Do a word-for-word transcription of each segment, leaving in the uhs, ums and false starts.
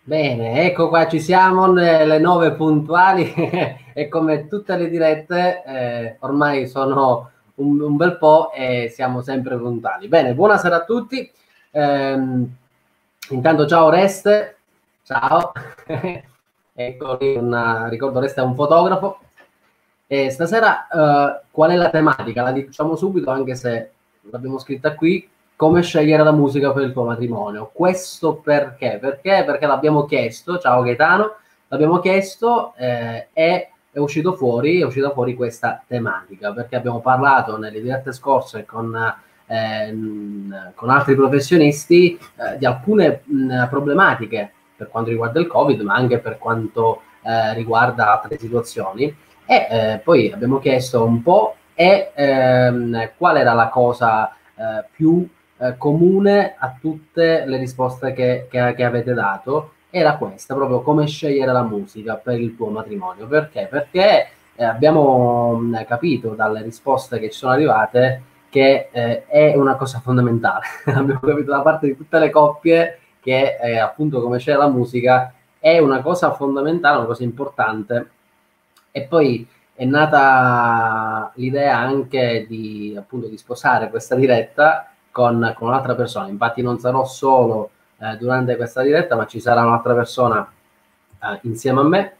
Bene, ecco qua, ci siamo, le nove puntuali e come tutte le dirette eh, ormai sono un, un bel po' e siamo sempre puntuali. Bene, buonasera a tutti. Ehm, intanto ciao Oreste, ciao. Ecco lì, un, ricordo Oreste è un fotografo. E stasera eh, qual è la tematica? La diciamo subito, anche se l'abbiamo scritta qui. Come scegliere la musica per il tuo matrimonio? Questo perché? Perché? Perché l'abbiamo chiesto, ciao Gaetano, l'abbiamo chiesto eh, e è uscito fuori, è uscita fuori questa tematica, perché abbiamo parlato nelle dirette scorse con, eh, con altri professionisti eh, di alcune mh, problematiche per quanto riguarda il Covid, ma anche per quanto eh, riguarda altre situazioni. E eh, poi abbiamo chiesto un po' e ehm, qual era la cosa eh, più eh, comune a tutte le risposte che, che, che avete dato. Era questa, proprio come scegliere la musica per il tuo matrimonio. Perché? Perché eh, abbiamo mh, capito dalle risposte che ci sono arrivate che eh, è una cosa fondamentale. Abbiamo capito da parte di tutte le coppie che eh, appunto come scegliere la musica è una cosa fondamentale, una cosa importante. E poi è nata l'idea anche di appunto di sposare questa diretta con, con un'altra persona. Infatti non sarò solo eh, durante questa diretta, ma ci sarà un'altra persona eh, insieme a me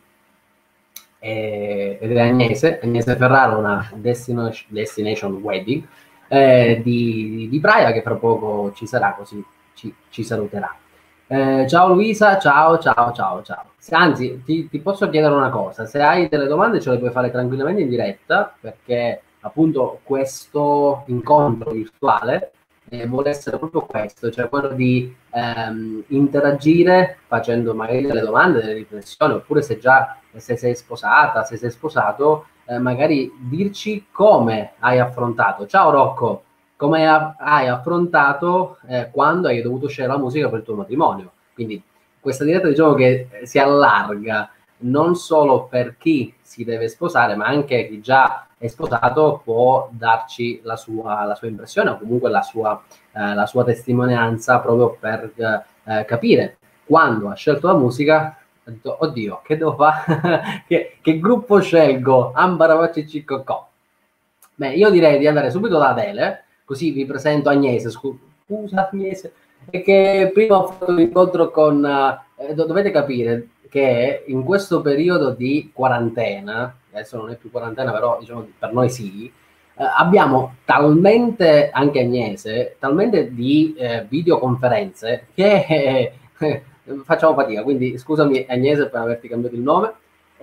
eh, ed è Agnese, Agnese Ferraro, una destination, destination wedding eh, di, di Praia, che fra poco ci sarà, così ci, ci saluterà. Eh, ciao Luisa, ciao, ciao, ciao, ciao. Se, anzi, ti, ti posso chiedere una cosa, se hai delle domande ce le puoi fare tranquillamente in diretta, perché appunto questo incontro virtuale eh, vuole essere proprio questo, cioè quello di ehm, interagire facendo magari delle domande, delle riflessioni, oppure se già se sei sposata, se sei sposato, eh, magari dirci come hai affrontato. Ciao Rocco, come ha- hai affrontato eh, quando hai dovuto scegliere la musica per il tuo matrimonio. Quindi questa diretta diciamo che eh, si allarga non solo per chi si deve sposare, ma anche chi già è sposato può darci la sua, la sua impressione o comunque la sua, eh, la sua testimonianza proprio per eh, capire quando ha scelto la musica. Ha detto, oddio, che devo fare? che, che gruppo scelgo? Ambaravacci Ciccocò. Beh, io direi di andare subito da Adele, così vi presento Agnese, scusa Agnese, e che prima ho fatto un incontro con, eh, dovete capire che in questo periodo di quarantena, adesso non è più quarantena, però diciamo per noi sì, eh, abbiamo talmente, anche Agnese, talmente di eh, videoconferenze che eh, facciamo fatica, quindi scusami Agnese per averti cambiato il nome,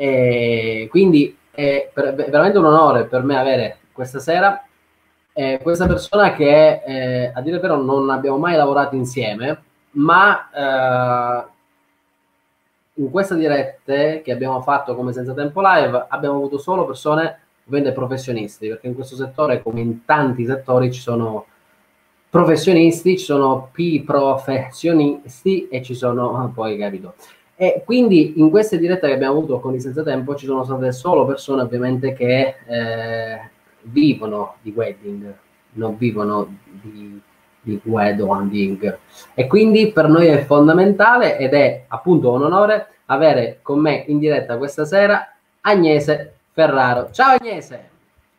e quindi è per, veramente un onore per me avere questa sera eh, questa persona che eh, a dire il vero non abbiamo mai lavorato insieme, ma eh, in queste dirette che abbiamo fatto come Senza Tempo Live abbiamo avuto solo persone ovviamente professionisti, perché in questo settore come in tanti settori ci sono professionisti, ci sono P professionisti e ci sono poi capito. E quindi in queste dirette che abbiamo avuto con i Senza Tempo ci sono state solo persone ovviamente che eh, vivono di wedding, non vivono di, di wedding. E quindi per noi è fondamentale ed è appunto un onore avere con me in diretta questa sera Agnese Ferraro. Ciao Agnese!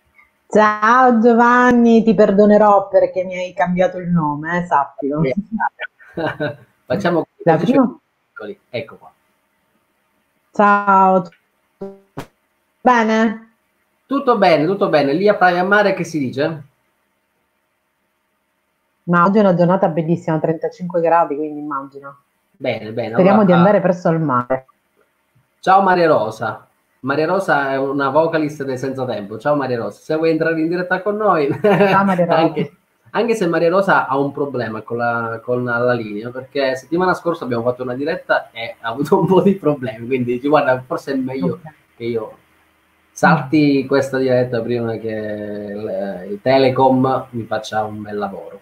Ciao Giovanni, ti perdonerò perché mi hai cambiato il nome, eh, sappilo. Facciamo La prima... piccoli, ecco qua. Ciao, bene? Tutto bene, tutto bene. Lì a Praia Mare che si dice? Ma oggi è una giornata bellissima, trentacinque gradi, quindi immagino. Bene, bene. Speriamo Allora, di andare verso il mare. ciao Maria Rosa. Maria Rosa è una vocalist del Senza Tempo. Ciao Maria Rosa. Se vuoi entrare in diretta con noi, Ciao Maria Rosa. anche, anche se Maria Rosa ha un problema con la, con la linea, perché settimana scorsa abbiamo fatto una diretta e ha avuto un po' di problemi, quindi dici, guarda, forse è meglio Okay. che io salti questa diretta prima che il, il Telecom mi faccia un bel lavoro.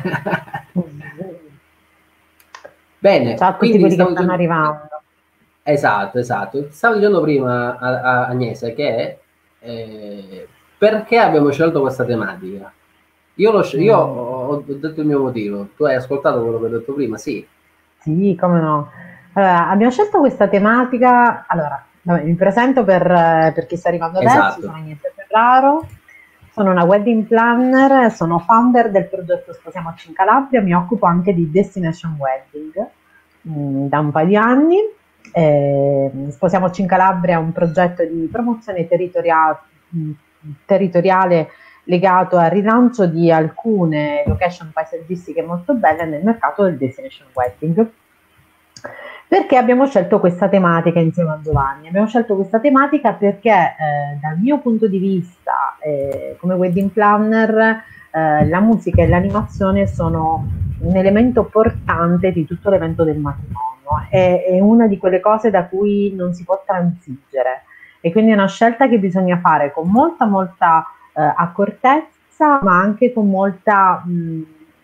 Bene, Ciao a tutti quindi quelli che stavo stanno dicendo... arrivando. Esatto, esatto. Stavo dicendo prima a, a Agnese che eh, perché abbiamo scelto questa tematica? Io, lo, scel- io Mm. ho, ho detto il mio motivo. Tu hai ascoltato quello che ho detto prima? Sì. Sì, come no. Allora, abbiamo scelto questa tematica. Allora, vabbè, mi presento per, eh, per chi sta arrivando adesso. Esatto. Sono Agnese Ferraro, sono una wedding planner, sono founder del progetto Sposiamoci in Calabria, mi occupo anche di destination wedding mh, da un paio di anni. Eh, Sposiamoci in Calabria è un progetto di promozione territoria- mh, territoriale legato al rilancio di alcune location paesaggistiche molto belle nel mercato del destination wedding. Perché abbiamo scelto questa tematica insieme a Giovanni? Abbiamo scelto questa tematica perché eh, dal mio punto di vista eh, come wedding planner eh, la musica e l'animazione sono un elemento portante di tutto l'evento del matrimonio, è, è una di quelle cose da cui non si può transigere e quindi è una scelta che bisogna fare con molta molta eh, accortezza ma anche con molta mh,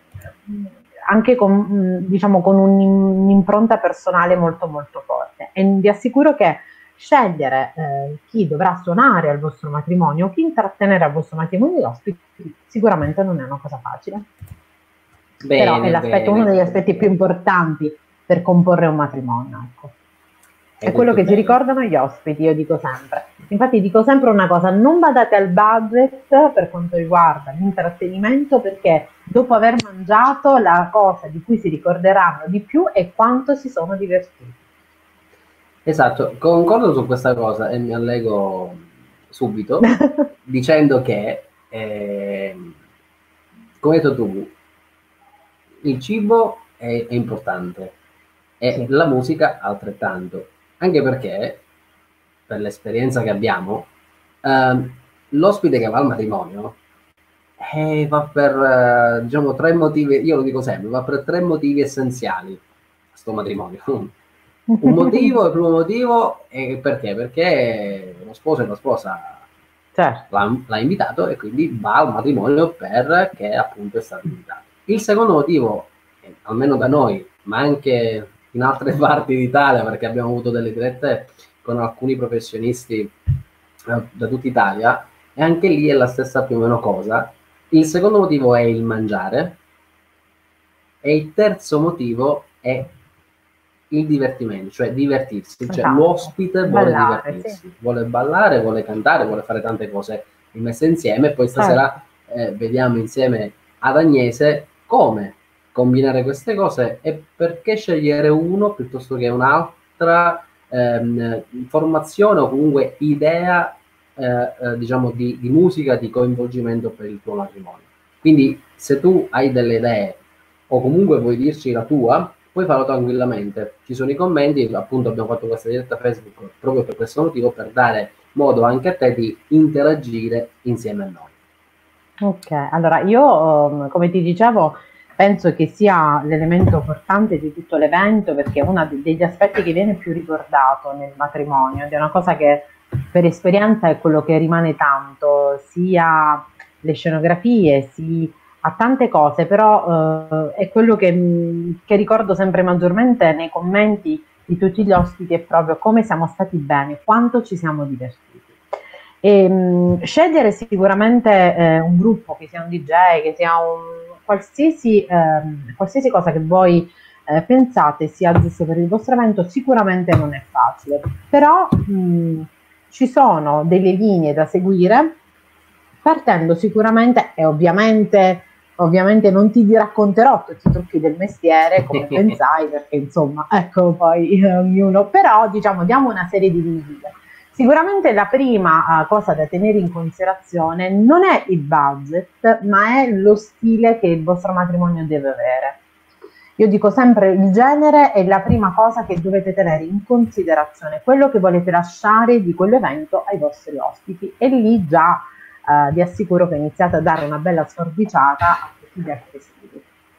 anche con, mh, diciamo, con un'impronta personale molto molto forte e vi assicuro che scegliere eh, chi dovrà suonare al vostro matrimonio o chi intrattenere al vostro matrimonio gli ospiti sicuramente non è una cosa facile. Bene, però è l'aspetto, uno degli aspetti più importanti per comporre un matrimonio, ecco. È quello che bene. Si ricordano gli ospiti, io dico sempre. Infatti dico sempre una cosa, non badate al budget per quanto riguarda l'intrattenimento, perché dopo aver mangiato la cosa di cui si ricorderanno di più è quanto si sono divertiti. Esatto, concordo su questa cosa e mi allego subito dicendo che, eh, come hai detto tu, il cibo è, è importante e sì. La musica altrettanto. Anche perché, per l'esperienza che abbiamo, ehm, l'ospite che va al matrimonio eh, va per, eh, diciamo, tre motivi, io lo dico sempre, va per tre motivi essenziali a sto matrimonio. Un motivo, il primo motivo, è perché? Perché lo sposo e la sposa certo. l'ha, l'ha invitato e quindi va al matrimonio perché appunto è stato invitato. Il secondo motivo, eh, almeno da noi, ma anche in altre parti d'Italia, perché abbiamo avuto delle dirette con alcuni professionisti eh, da tutta Italia, e anche lì è la stessa più o meno cosa. Il secondo motivo è il mangiare e il terzo motivo è il divertimento, cioè divertirsi, cioè esatto. L'ospite vuole ballare, divertirsi, sì. Vuole ballare, vuole cantare, vuole fare tante cose messe insieme e poi stasera certo. eh, vediamo insieme ad Agnese come combinare queste cose e perché scegliere uno piuttosto che un'altra ehm, informazione o comunque idea eh, eh, diciamo di, di musica, di coinvolgimento per il tuo matrimonio. Quindi se tu hai delle idee o comunque vuoi dirci la tua, puoi farlo tranquillamente. Ci sono i commenti, appunto abbiamo fatto questa diretta Facebook proprio per questo motivo, per dare modo anche a te di interagire insieme a noi. Ok, allora io come ti dicevo penso che sia l'elemento portante di tutto l'evento perché è uno degli aspetti che viene più ricordato nel matrimonio ed è una cosa che per esperienza è quello che rimane tanto, sia le scenografie, sia a tante cose, però eh, è quello che, che ricordo sempre maggiormente nei commenti di tutti gli ospiti, è proprio come siamo stati bene, quanto ci siamo divertiti. E, mh, scegliere sicuramente eh, un gruppo, che sia un D J, che sia un qualsiasi, eh, qualsiasi cosa che voi eh, pensate sia giusto per il vostro evento, sicuramente non è facile, però mh, ci sono delle linee da seguire, partendo sicuramente, e ovviamente Ovviamente non ti racconterò tutti i trucchi del mestiere come pensai, perché insomma, ecco poi eh, ognuno, però diciamo diamo una serie di linee. Sicuramente la prima uh, cosa da tenere in considerazione non è il budget, ma è lo stile che il vostro matrimonio deve avere. Io dico sempre il genere è la prima cosa che dovete tenere in considerazione, quello che volete lasciare di quell'evento ai vostri ospiti e lì già Uh, vi assicuro che iniziate a dare una bella sforbiciata a tutti gli altri stili.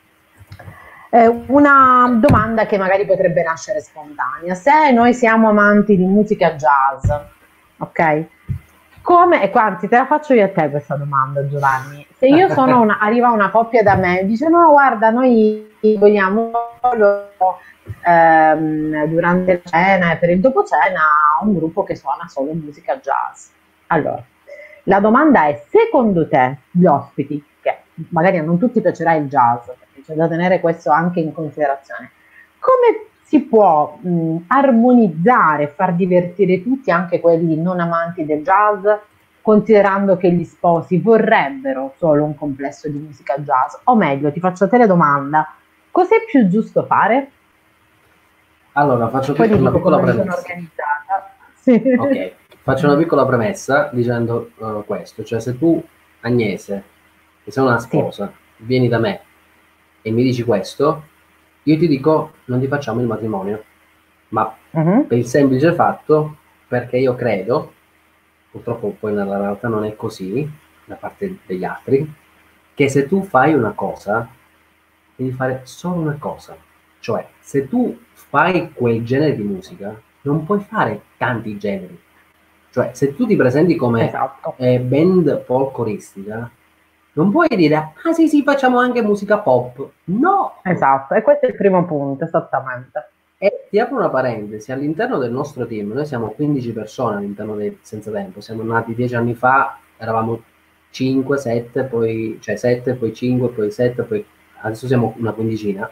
Eh, una domanda che magari potrebbe nascere spontanea: se noi siamo amanti di musica jazz, ok? Come, e qua anzi te la faccio io a te questa domanda, Giovanni. Se io sono una, arriva una coppia da me e dice no guarda noi vogliamo solo ehm, durante la cena e per il dopo cena un gruppo che suona solo musica jazz, allora la domanda è, secondo te gli ospiti, che magari a non tutti piacerà il jazz, perché c'è da tenere questo anche in considerazione, come si può mh, armonizzare, far divertire tutti, anche quelli non amanti del jazz, considerando che gli sposi vorrebbero solo un complesso di musica jazz? O meglio, ti faccio te la domanda, cos'è più giusto fare? Allora, faccio Poi ti una dico piccola come mi sono premessa. organizzata. Sì. Ok, faccio una piccola premessa dicendo uh, questo, cioè se tu, Agnese, che sei una Sì. sposa, vieni da me e mi dici questo, io ti dico non ti facciamo il matrimonio, ma Mhm. per il semplice fatto perché io credo, purtroppo poi nella realtà non è così da parte degli altri, che se tu fai una cosa, devi fare solo una cosa. Cioè, se tu fai quel genere di musica, non puoi fare tanti generi. Cioè, se tu ti presenti come Esatto, eh, band folcloristica, non puoi dire, ah sì sì, facciamo anche musica pop. No! esatto. E questo è il primo punto, esattamente. E ti apro una parentesi, all'interno del nostro team, noi siamo quindici persone all'interno dei Senza Tempo, siamo nati dieci anni fa, eravamo cinque, sette, poi, cioè sette, poi cinque, poi sette, poi adesso siamo una quindicina.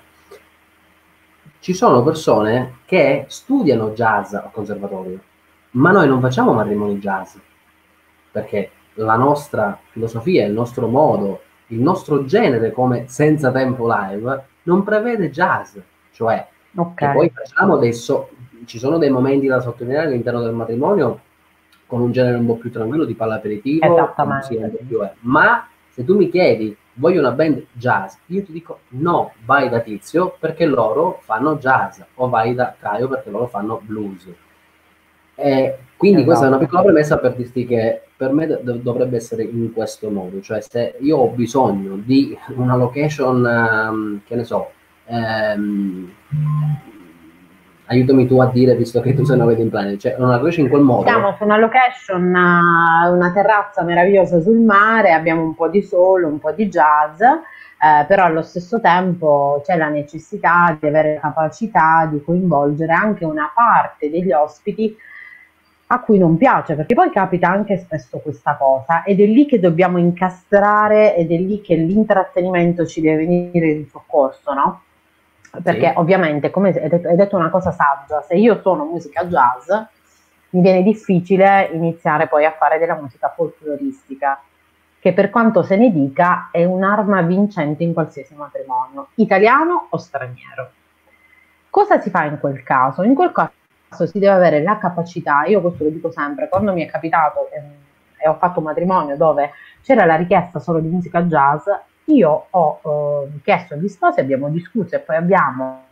Ci sono persone che studiano jazz al conservatorio, ma noi non facciamo matrimoni jazz, perché la nostra filosofia, il nostro modo, il nostro genere come Senza Tempo Live non prevede jazz, cioè Ok, che poi facciamo adesso, ci sono dei momenti da sottolineare all'interno del matrimonio con un genere un po' più tranquillo, tipo all'aperitivo, con musica un esattamente, po' sì. più... eh. Ma se tu mi chiedi, voglio una band jazz, io ti dico no, vai da Tizio perché loro fanno jazz, o vai da Caio perché loro fanno blues. E quindi questa è una Esatto. piccola premessa per dirti che per me do- dovrebbe essere in questo modo, cioè se io ho bisogno di una location, ehm, che ne so, ehm, aiutami tu a dire, visto che tu sei una wedding planner, cioè una location in quel modo, Siamo su una location, eh, una terrazza meravigliosa sul mare, abbiamo un po' di sole, un po' di jazz, eh, però allo stesso tempo c'è la necessità di avere la capacità di coinvolgere anche una parte degli ospiti a cui non piace, perché poi capita anche spesso questa cosa ed è lì che dobbiamo incastrare ed è lì che l'intrattenimento ci deve venire in soccorso, no? Perché sì, ovviamente, come hai detto, hai detto una cosa saggia, se io suono musica jazz, mi viene difficile iniziare poi a fare della musica folcloristica, che per quanto se ne dica è un'arma vincente in qualsiasi matrimonio, italiano o straniero. Cosa si fa in quel caso? In quel caso si deve avere la capacità, io questo lo dico sempre, quando mi è capitato ehm, e ho fatto un matrimonio dove c'era la richiesta solo di musica jazz, io ho eh, chiesto agli sposi, abbiamo discusso e poi abbiamo,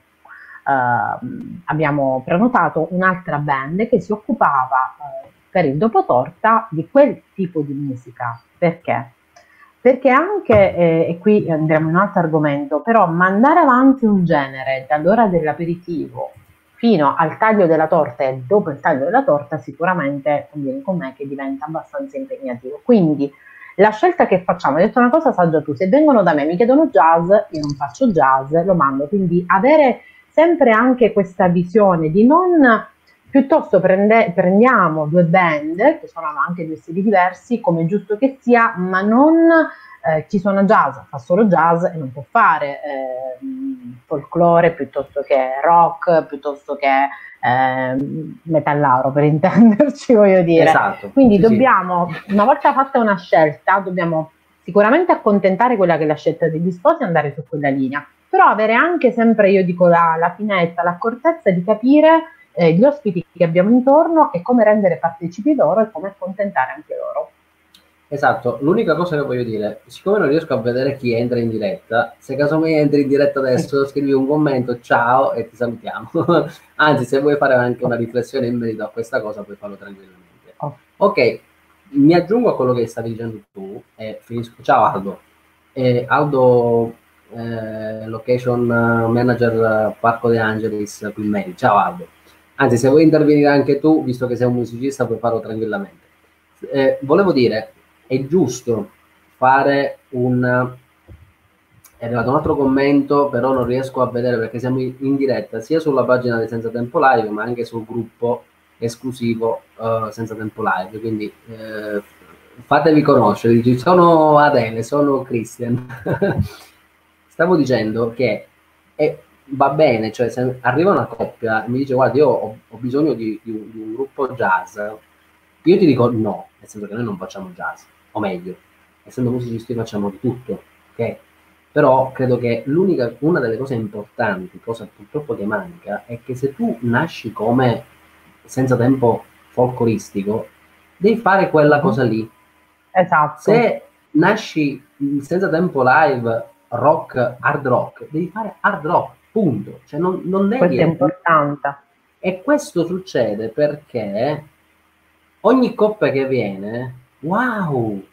eh, abbiamo prenotato un'altra band che si occupava eh, per il dopo torta di quel tipo di musica. Perché? Perché anche, eh, e qui andremo in un altro argomento, però mandare avanti un genere dall'ora dell'aperitivo fino al taglio della torta e dopo il taglio della torta sicuramente conviene con me che diventa abbastanza impegnativo. Quindi la scelta che facciamo, hai detto una cosa saggia tu, se vengono da me e mi chiedono jazz, io non faccio jazz, lo mando, quindi avere sempre anche questa visione di non piuttosto prende, prendiamo due band che suonano anche due stili diversi, come è giusto che sia, ma non eh, chi suona jazz fa solo jazz e non può fare eh, folklore piuttosto che rock, piuttosto che eh, metallaro per intenderci, voglio dire. esatto, Quindi sì, sì, dobbiamo, una volta fatta una scelta, dobbiamo sicuramente accontentare quella che è la scelta degli sposi e andare su quella linea, però avere anche sempre, io dico, la, la finezza, l'accortezza di capire eh, gli ospiti che abbiamo intorno e come rendere partecipi loro e come accontentare anche loro. esatto. L'unica cosa che voglio dire, siccome non riesco a vedere chi entra in diretta, se casomai entri in diretta Sì. adesso, scrivi un commento, ciao e ti salutiamo. Anzi, se vuoi fare anche una Oh, riflessione in merito a questa cosa, puoi farlo tranquillamente. oh. Ok, mi aggiungo a quello che stavi dicendo tu e finisco. Ciao Aldo. Eh, Aldo, eh, location eh, manager eh, Parco De Angelis qui in Meri. Ciao Aldo. Anzi, se vuoi intervenire anche tu, visto che sei un musicista, puoi farlo tranquillamente. Eh, volevo dire, è giusto fare un... È arrivato un altro commento, però non riesco a vedere perché siamo in in diretta sia sulla pagina di Senza Tempo Live, ma anche sul gruppo esclusivo eh, Senza Tempo Live. Quindi eh, fatevi conoscere. Dici, sono Adele, sono Christian. Stavo dicendo che è va bene, cioè se arriva una coppia e mi dice guarda io ho, ho bisogno di, di, un, di un gruppo jazz, io ti dico no, nel senso che noi non facciamo jazz, o meglio, essendo musicisti facciamo di tutto, ok? Però credo che l'unica, una delle cose importanti, cosa purtroppo che manca, è che se tu nasci come senza tempo folcloristico, devi fare quella Mhm. cosa lì. Esatto, Se nasci senza tempo live, rock, hard rock, devi fare hard rock, punto. Cioè non, non questo è devi... importante. E questo succede perché ogni coppia che viene, wow,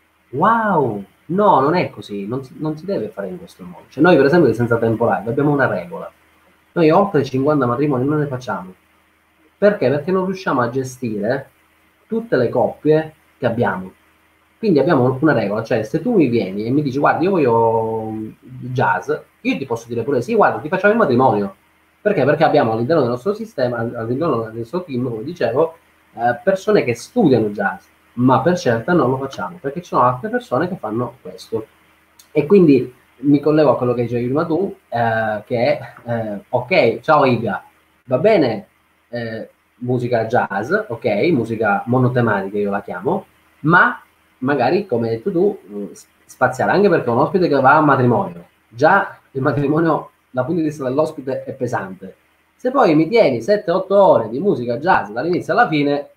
wow, no, non è così, non si, non si deve fare in questo modo. Cioè noi per esempio di Senza Tempo Live abbiamo una regola, noi oltre cinquanta matrimoni non ne facciamo. Perché? Perché non riusciamo a gestire tutte le coppie che abbiamo. Quindi abbiamo una regola, cioè se tu mi vieni e mi dici guarda io voglio jazz, io ti posso dire pure sì, guarda ti facciamo il matrimonio. Perché? Perché abbiamo all'interno del nostro sistema, all'interno del nostro team, come dicevo, eh, persone che studiano jazz, ma per scelta non lo facciamo, perché ci sono altre persone che fanno questo. E quindi mi collego a quello che dicevi prima tu, eh, che eh, ok, ciao Iga, va bene eh, musica jazz, ok, musica monotematica io la chiamo, ma magari, come hai detto tu, spaziale, anche perché un ospite che va a matrimonio, già il matrimonio dal punto di vista dell'ospite è pesante. Se poi mi tieni sette otto ore di musica jazz dall'inizio alla fine,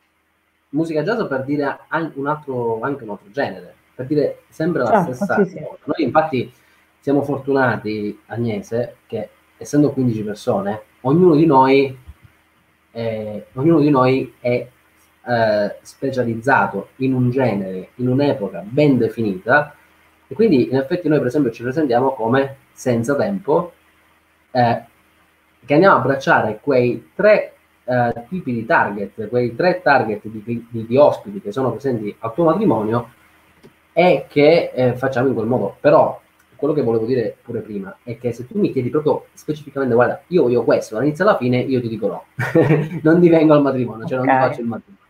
musica jazz per dire anche un altro, anche un altro genere, per dire sempre la Certo, stessa sì, sì. cosa. Noi infatti siamo fortunati, Agnese, che essendo quindici persone, ognuno di noi, eh, ognuno di noi è eh, specializzato in un genere, in un'epoca ben definita, e quindi in effetti noi per esempio ci presentiamo come Senza Tempo, eh, che andiamo a abbracciare quei tre eh, tipi di target, quei tre target di, di, di ospiti che sono presenti al tuo matrimonio e che eh, facciamo in quel modo. Però quello che volevo dire pure prima è che se tu mi chiedi proprio specificamente guarda io voglio questo dall'inizio alla fine, io ti dico no. Non ti vengo al matrimonio, cioè non ti faccio Ok. il matrimonio,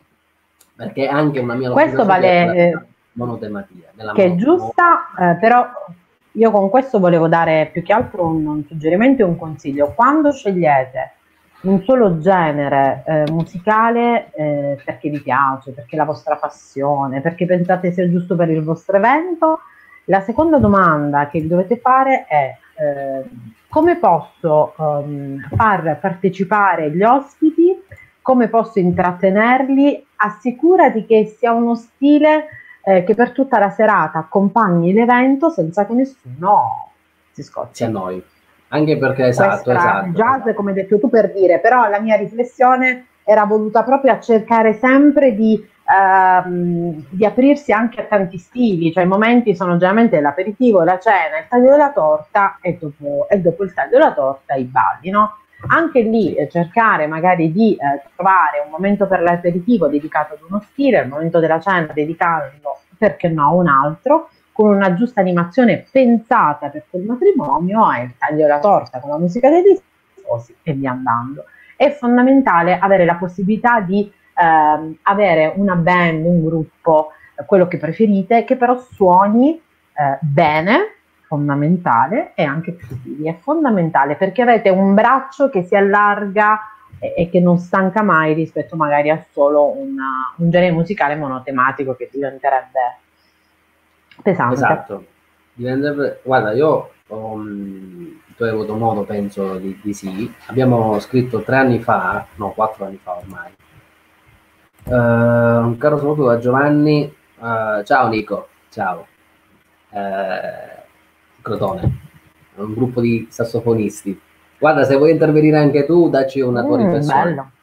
perché anche una mia Questo filosofia è vale, quella eh, della monotematia, della che è mono, mono- giusta, eh, però io con questo volevo dare più che altro un, un suggerimento e un consiglio. Quando scegliete un solo genere eh, musicale eh, perché vi piace, perché è la vostra passione, perché pensate sia giusto per il vostro evento, la seconda domanda che vi dovete fare è eh, come posso ehm, far partecipare gli ospiti, come posso intrattenerli, assicurati che sia uno stile eh, che per tutta la serata accompagni l'evento senza che nessuno si si scocci. annoi. Anche perché Questo esatto, era il esatto, jazz, esatto. come hai detto tu, per dire, però la mia riflessione era voluta proprio a cercare sempre di, ehm, di aprirsi anche a tanti stili, cioè i momenti sono generalmente l'aperitivo, la cena, il taglio della torta e dopo, e dopo il taglio della torta i balli, no? Anche lì Sì. eh, cercare magari di eh, trovare un momento per l'aperitivo dedicato ad uno stile, il momento della cena dedicarlo, perché no, a un altro, con una giusta animazione pensata per quel matrimonio e il taglio della torta con la musica degli sposi e via andando. È fondamentale avere la possibilità di ehm, avere una band, un gruppo, eh, quello che preferite, che però suoni eh, bene, fondamentale, e anche più stili. È fondamentale perché avete un braccio che si allarga e, e che non stanca mai rispetto magari a solo una, un genere musicale monotematico che diventerebbe pesante. Esatto. Diventa- Guarda, io um, tu hai avuto modo, penso, di, di sì. Abbiamo scritto tre anni fa, no, quattro anni fa ormai. Eh, un caro saluto da Giovanni. Eh, ciao Nico, ciao. Eh, Crotone, è un gruppo di sassofonisti. Guarda, se vuoi intervenire anche tu, dacci una tua Mm, riflessione. bello.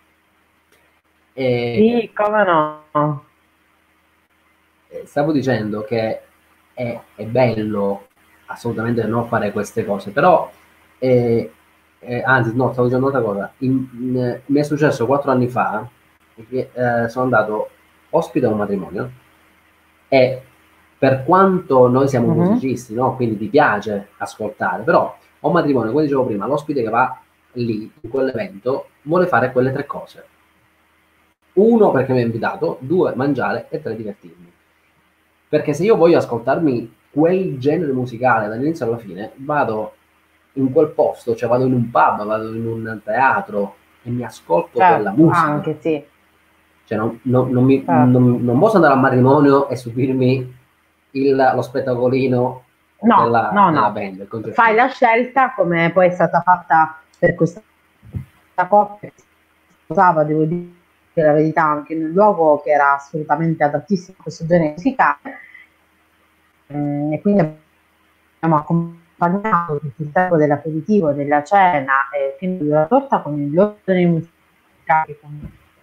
E, Sì, come no. eh, stavo dicendo che è, è bello assolutamente non fare queste cose, però, eh, eh, anzi, no, stavo dicendo un'altra cosa. In- in- mi è successo quattro anni fa che eh, sono andato ospite a un matrimonio e per quanto noi siamo Mhm. musicisti, no? Quindi ti piace ascoltare, però a un matrimonio, come dicevo prima, l'ospite che va lì, in quell'evento, vuole fare quelle tre cose. Uno, perché mi ha invitato, due, mangiare e tre, divertirmi. Perché se io voglio ascoltarmi quel genere musicale dall'inizio alla fine, vado in quel posto, cioè vado in un pub, vado in un teatro e mi ascolto certo, quella musica. anche sì. Cioè non, non, non, mi, Certo. non, non posso andare al matrimonio e subirmi il, lo spettacolino No, della, no, della no. band, del concertino. Fai la scelta come poi è stata fatta per questa coppia che si sposava, devo dire la verità, anche in un luogo che era assolutamente adattissimo a questo genere musicale. Mm, e quindi abbiamo accompagnato tutto il tempo dell'aperitivo, della cena e fino alla torta con gli ordini musicali che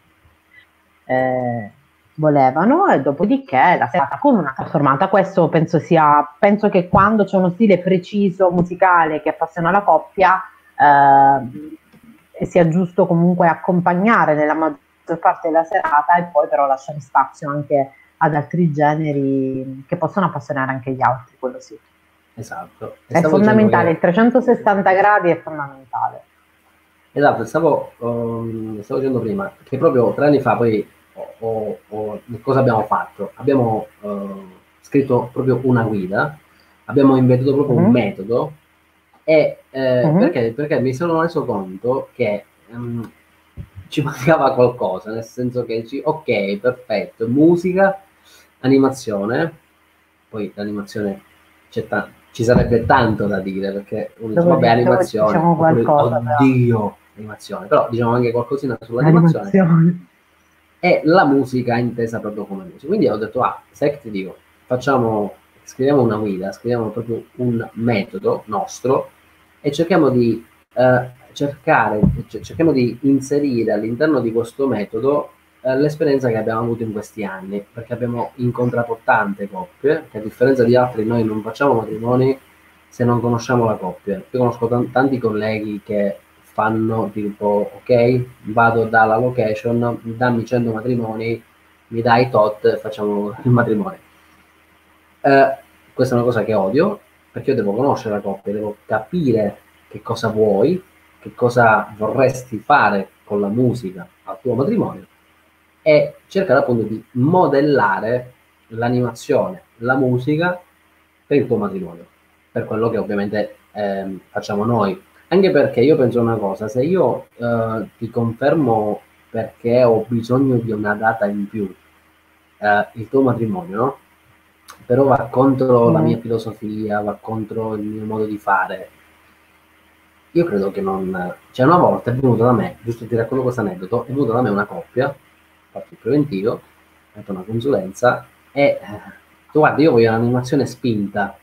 eh, volevano, e dopodiché la serata con una trasformata. Questo penso sia, penso che quando c'è uno stile preciso musicale che appassiona la coppia, eh, sia giusto comunque accompagnare nella maggior parte della serata e poi però lasciare spazio anche ad altri generi che possono appassionare anche gli altri, quello sì. Esatto. E È stavo fondamentale, dicendo il trecentosessanta gradi è fondamentale. che, esatto, stavo, um, stavo dicendo prima che proprio tre anni fa poi ho, ho- ho- cosa abbiamo fatto? Abbiamo uh, scritto proprio una guida, abbiamo inventato proprio un Mhm, metodo e eh, mhm. perché, perché mi sono reso conto che um, ci mancava qualcosa, nel senso che ci, ok, perfetto, musica, animazione, poi l'animazione c'è ta- ci sarebbe tanto da dire perché uno dice Dove, vabbè dove animazione diciamo oppure qualcosa però. oddio animazione, però diciamo anche qualcosina sull'animazione L'animazione. e la musica intesa proprio come musica. Quindi ho detto, ah, sai che ti dico, facciamo, scriviamo una guida, scriviamo proprio un metodo nostro e cerchiamo di eh, cercare, c- cerchiamo di inserire all'interno di questo metodo eh, l'esperienza che abbiamo avuto in questi anni, perché abbiamo incontrato tante coppie, che a differenza di altri noi non facciamo matrimoni se non conosciamo la coppia. Io conosco tan- tanti colleghi che fanno tipo, ok, vado dalla location, dammi cento matrimoni, mi dai tot, facciamo il matrimonio. Eh, questa è una cosa che odio, perché io devo conoscere la coppia, devo capire che cosa vuoi, che cosa vorresti fare con la musica al tuo matrimonio e cercare appunto di modellare l'animazione, la musica per il tuo matrimonio, per quello che ovviamente ehm, facciamo noi. Anche perché io penso una cosa, se io eh, ti confermo perché ho bisogno di una data in più, eh, il tuo matrimonio, no? Però va contro la mia Mhm. filosofia, va contro il mio modo di fare. Io credo che non... Cioè una volta è venuto da me, giusto ti racconto questo aneddoto, è venuto da me una coppia, ho fatto il preventivo, ho fatto una consulenza e eh, tu guarda, io voglio un'animazione spinta.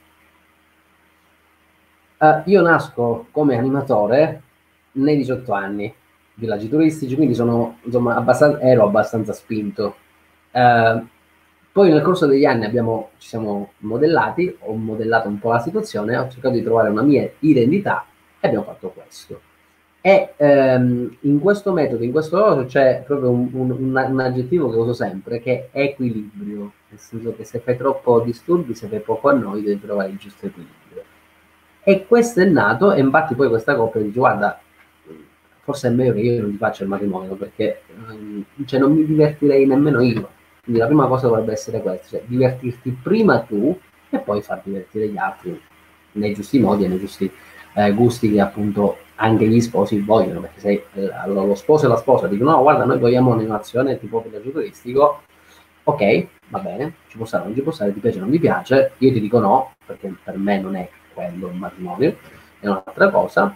Eh, io nasco come animatore nei diciotto anni, villaggi turistici, quindi sono, insomma, abbastanza, ero abbastanza spinto. Eh, poi nel corso degli anni abbiamo, ci siamo modellati, ho modellato un po' la situazione, ho cercato di trovare una mia identità e abbiamo fatto questo. E ehm, in questo metodo, in questo lavoro c'è proprio un, un- un- un aggettivo che uso sempre, che è equilibrio, nel senso che se fai troppo disturbi, se fai poco a noi, devi trovare il giusto equilibrio. E questo è nato, e infatti poi questa coppia dice, guarda, forse è meglio che io non ti faccia il matrimonio, perché ehm, cioè, non mi divertirei nemmeno io. Quindi la prima cosa dovrebbe essere questa, cioè divertirti prima tu e poi far divertire gli altri nei giusti modi e nei giusti eh, gusti che appunto anche gli sposi vogliono, perché se eh, allora lo sposo e la sposa dicono no, guarda, noi vogliamo un'animazione tipo villaggio turistico, ok, va bene, ci può stare, non ci può stare, ti piace o non ti piace, io ti dico no, perché per me non è quello un matrimonio, è un'altra cosa.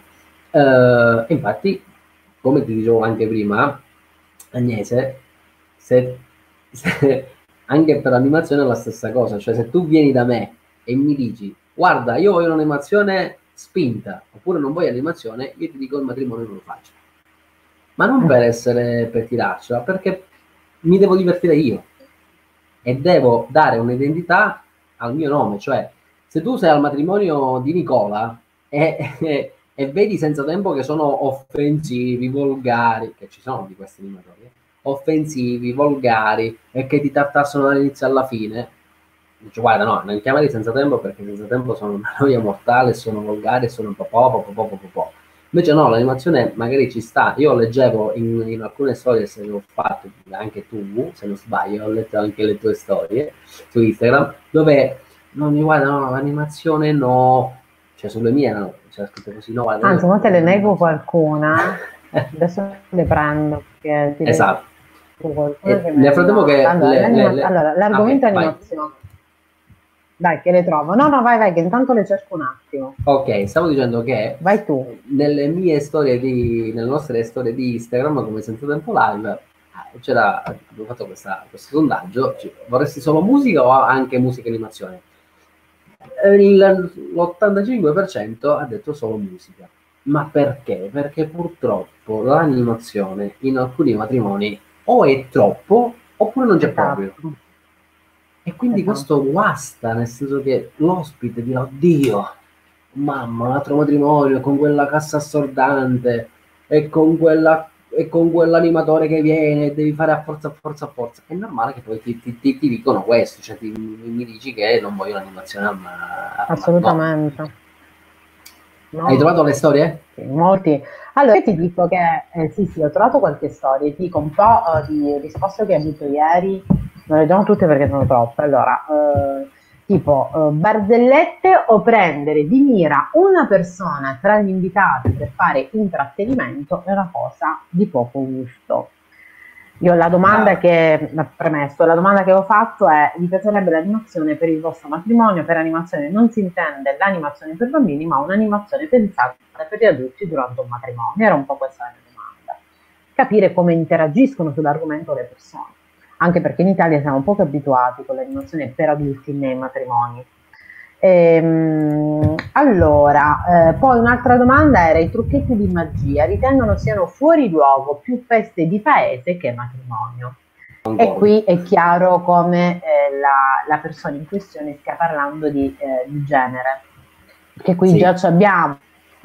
Eh, infatti, come ti dicevo anche prima, Agnese, se, se anche per l'animazione è la stessa cosa, cioè se tu vieni da me e mi dici guarda, io voglio un'animazione spinta, oppure non voglio animazione, io ti dico il matrimonio non lo faccio. Ma non per essere per tirarcela, perché mi devo divertire io e devo dare un'identità al mio nome, cioè se tu sei al matrimonio di Nicola e, e, e vedi senza tempo che sono offensivi, volgari, che ci sono di questi animatori, eh, offensivi, volgari e che ti tartassano dall'inizio alla fine, dice guarda no, non chiamali senza tempo perché senza tempo sono una noia mortale, sono volgari, sono un po' po' po' po' po' po' po'. Invece no, l'animazione magari ci sta. Io leggevo in, in alcune storie, se le ho fatte, anche tu, se non sbaglio, ho letto anche le tue storie su Instagram, dove non mi guarda, no, l'animazione no. cioè sulle mie no, c'era scritto così, no, guarda, Anzi, io- mo te ne leggo qualcuna, adesso le prendo, perché ti leggo Esatto. qualcuna E che mi nel è frattempo che rimasta. Allora, le- l'anima- le- le- allora, l'argomento ah, è ok, vai. animazione. Dai, che le trovo. No, no, vai, vai, che intanto le cerco un attimo. Ok, stavo dicendo che Vai tu. nelle mie storie di, nelle nostre storie di Instagram, come Senza Tempo Live, eh, c'era, abbiamo fatto questa- questo sondaggio, ci- vorresti solo musica o anche musica e animazione? Eh, il- L'ottantacinque per cento ha detto solo musica. Ma perché? Perché purtroppo l'animazione in alcuni matrimoni o è troppo oppure non c'è proprio. Esatto. E quindi Esatto. questo guasta, nel senso che l'ospite dirà, oddio, mamma, un altro matrimonio con quella cassa assordante e con quella e con quell'animatore che viene, devi fare a forza, a forza, a forza. È normale che poi ti, ti, ti, ti dicono questo, cioè ti, mi dici che non voglio l'animazione al, ma- al matrimonio. Assolutamente. No, Hai trovato le storie? sì, molti. Allora, io ti dico che eh, sì, sì, ho trovato qualche storia, ti dico un po' eh, di risposte che ho avuto ieri, non le do tutte perché sono troppe. Allora, eh, tipo, eh, barzellette o prendere di mira una persona tra gli invitati per fare intrattenimento è una cosa di poco gusto. Io la domanda Ah. che, premesso, la domanda che ho fatto è: vi piacerebbe l'animazione per il vostro matrimonio? Per animazione non si intende l'animazione per bambini, ma un'animazione pensata per gli adulti durante un matrimonio. Era un po' questa la mia domanda. Capire come interagiscono sull'argomento le persone, anche perché in Italia siamo poco abituati con l'animazione per adulti nei matrimoni. Ehm, allora, eh, poi un'altra domanda era: i trucchetti di magia ritengono siano fuori luogo più feste di paese che matrimonio? E qui è chiaro come eh, la, la persona in questione stia parlando di, eh, di genere, perché qui Sì. già ci abbiamo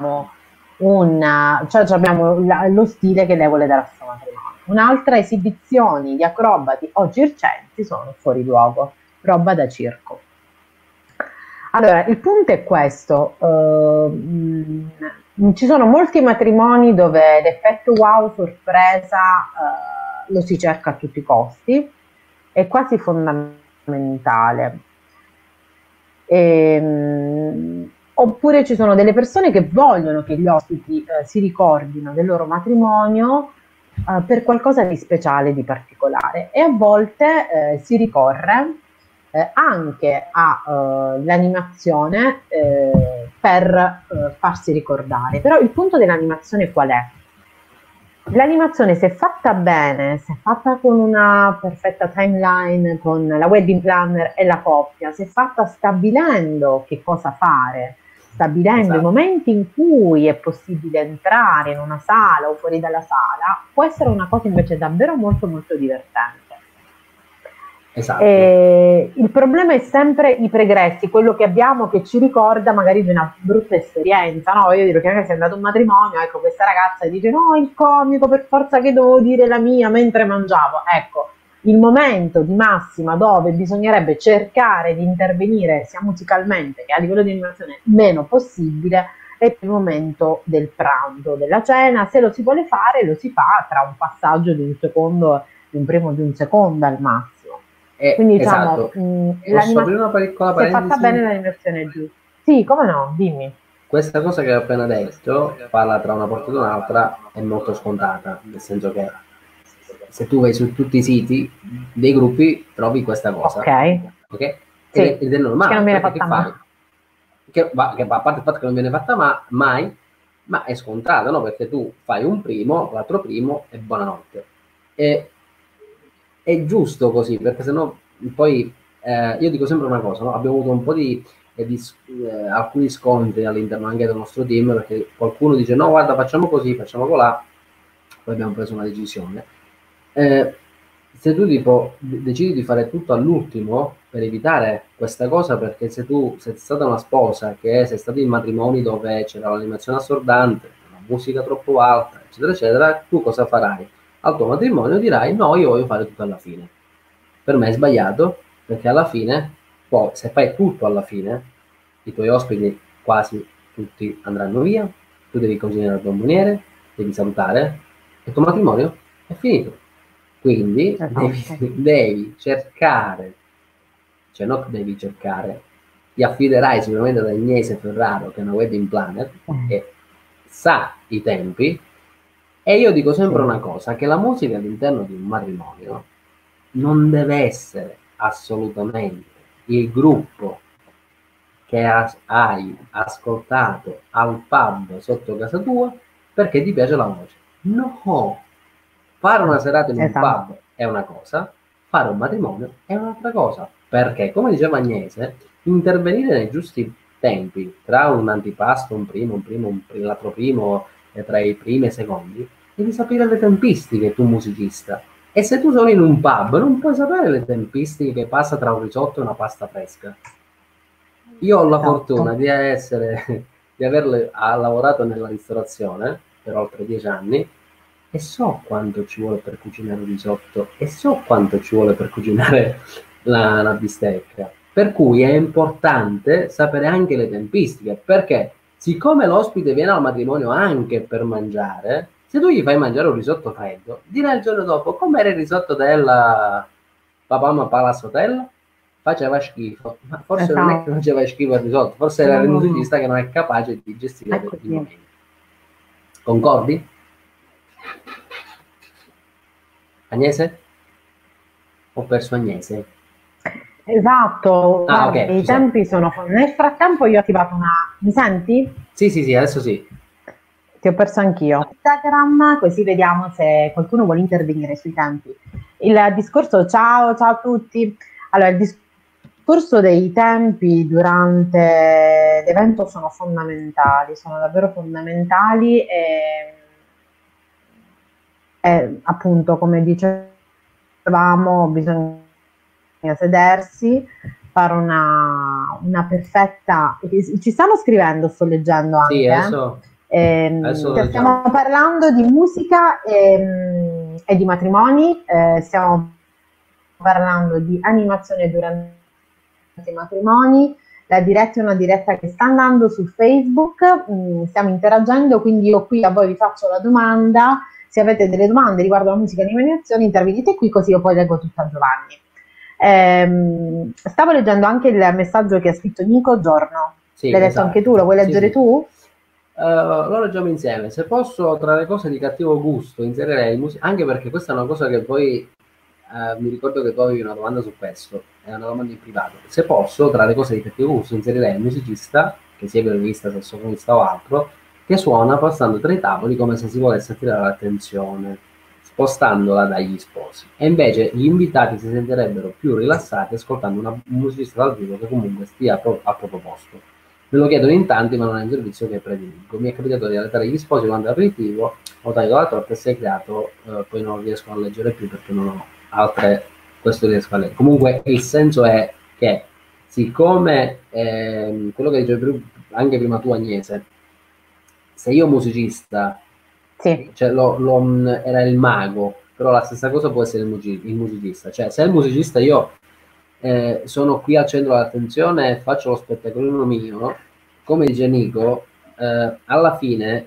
una, cioè ci abbiamo la- lo stile che lei vuole dare a questo matrimonio. Un'altra: esibizioni di acrobati o circensi sono fuori luogo, roba da circo. Allora, il punto è questo, eh, mh, ci sono molti matrimoni dove l'effetto wow, sorpresa, eh, lo si cerca a tutti i costi, è quasi fondamentale. Ehm, oppure ci sono delle persone che vogliono che gli ospiti eh, si ricordino del loro matrimonio eh, per qualcosa di speciale, di particolare, e a volte eh, si ricorre eh, anche all'animazione eh, per eh, farsi ricordare. Però il punto dell'animazione qual è? L'animazione, se fatta bene, se fatta con una perfetta timeline, con la wedding planner e la coppia, se fatta stabilendo che cosa fare, stabilendo Esatto. i momenti in cui è possibile entrare in una sala o fuori dalla sala, può essere una cosa invece davvero molto molto divertente. Esatto. E il problema è sempre i pregressi, quello che abbiamo che ci ricorda magari di una brutta esperienza, no? Io dico che anche se è andato a un matrimonio, ecco, questa ragazza dice no, il comico, per forza che devo dire la mia mentre mangiavo. Ecco, il momento di massima dove bisognerebbe cercare di intervenire sia musicalmente che a livello di animazione meno possibile è il momento del pranzo, della cena. Se lo si vuole fare, lo si fa tra un passaggio di un secondo, di un primo di un secondo al massimo. Eh, Quindi diciamo, esatto. mh, Posso aprire una piccola se è fatta parentesi? bene l'animazione è giusta. Sì, come no, dimmi. Questa cosa che ho appena detto, parla tra una porta ed un'altra, è molto scontata, nel senso che se tu vai su tutti i siti dei gruppi trovi questa cosa. Ok. Ok? Sì, Ed, è, ed è normale. che non viene perché fatta che fai? Che, va- che a parte il fatto che non viene fatta ma, mai, ma è scontata, no? Perché tu fai un primo, l'altro primo e buonanotte. E, è giusto così, perché sennò poi eh, io dico sempre una cosa, no? Abbiamo avuto un po' di, eh, di eh, alcuni scontri all'interno anche del nostro team, perché qualcuno dice no, guarda, facciamo così, facciamo colà, poi abbiamo preso una decisione. Eh, se tu tipo de- decidi di fare tutto all'ultimo per evitare questa cosa, perché se tu sei stata una sposa che sei stata in matrimoni dove c'era l'animazione assordante, la musica troppo alta, eccetera, eccetera, tu cosa farai? Al tuo matrimonio dirai no, io voglio fare tutto alla fine. Per me è sbagliato, perché alla fine, poi se fai tutto alla fine, i tuoi ospiti quasi tutti andranno via, tu devi consegnare il bomboniere, devi salutare e il tuo matrimonio è finito. Quindi Esatto. devi, devi cercare, cioè non devi cercare, ti affiderai sicuramente ad Agnese Ferraro, che è una wedding planner, che sa i tempi, e io dico sempre Sì. una cosa, che la musica all'interno di un matrimonio non deve essere assolutamente il gruppo che has- hai ascoltato al pub sotto casa tua perché ti piace la voce. No, fare una serata in un Esatto. pub è una cosa, fare un matrimonio è un'altra cosa, perché come diceva Agnese, intervenire nei giusti tempi tra un antipasto, un primo, un primo, un pri- l'altro primo, e tra i primi e i secondi, devi sapere le tempistiche tu musicista. E se tu sono in un pub non puoi sapere le tempistiche che passa tra un risotto e una pasta fresca. Io ho la fortuna Esatto. di essere, di aver lavorato nella ristorazione per oltre dieci anni e so quanto ci vuole per cucinare un risotto e so quanto ci vuole per cucinare la, la bistecca. Per cui è importante sapere anche le tempistiche, perché siccome l'ospite viene al matrimonio anche per mangiare, se tu gli fai mangiare un risotto freddo, dirà il giorno dopo com'era il risotto della Papà Palace Hotel? Faceva schifo, ma forse non è che Esatto. faceva schifo il risotto, forse era il No, musicista che non è capace di è gestire il così. momento. Concordi? Agnese? Ho perso Agnese. Esatto, Ah, guarda, ok, i ci sono. tempi sono... Nel frattempo io ho attivato una... Mi senti? Sì, sì, sì, adesso sì. Ti ho perso anch'io. Instagram, così vediamo se qualcuno vuole intervenire sui tempi. Il discorso, ciao, ciao a tutti. Allora, il discorso dei tempi durante l'evento sono fondamentali, sono davvero fondamentali e, e appunto, come dicevamo, bisogna sedersi, fare una, una perfetta... Ci stanno scrivendo, sto leggendo Sì, anche. adesso, adesso lo Ehm, leggiamo. stiamo parlando di musica e, e di matrimoni, eh, stiamo parlando di animazione durante i matrimoni. La diretta è una diretta che sta andando su Facebook, mh, stiamo interagendo, quindi io qui a voi vi faccio la domanda. Se avete delle domande riguardo la musica e l'animazione, intervenite qui così io poi leggo tutta Giovanni. Ehm, stavo leggendo anche il messaggio che ha scritto Nico Giorno. Sì, L'hai letto anche esatto. tu? Lo vuoi Sì, leggere sì. tu? Uh, lo leggiamo insieme. Se posso, tra le cose di cattivo gusto, inserirei mus- anche perché questa è una cosa che poi uh, mi ricordo che tu avevi una domanda su questo, è una domanda in privato. Se posso, tra le cose di cattivo gusto, inserirei il musicista, che sia violinista, sassofonista o altro, che suona passando tra i tavoli come se si volesse attirare l'attenzione, spostandola dagli sposi. E invece gli invitati si sentirebbero più rilassati ascoltando una, un musicista dal vivo che comunque stia pro- a proprio posto. Me lo chiedono in tanti, ma non è un servizio che prediligo. Mi è capitato di alletare gli sposi quando aperitivo, ho tagliato la torta e si è creato, eh, poi non riesco a leggere più perché non ho altre, questo riesco a leggere. Comunque il senso è che siccome ehm, quello che dicevi anche prima tu Agnese, se io musicista, Sì. cioè lo, lo, era il mago, però la stessa cosa può essere il, music- il musicista, cioè se è il musicista io eh, sono qui al centro dell'attenzione e faccio lo spettacolino mio, come dice Nico, eh, alla fine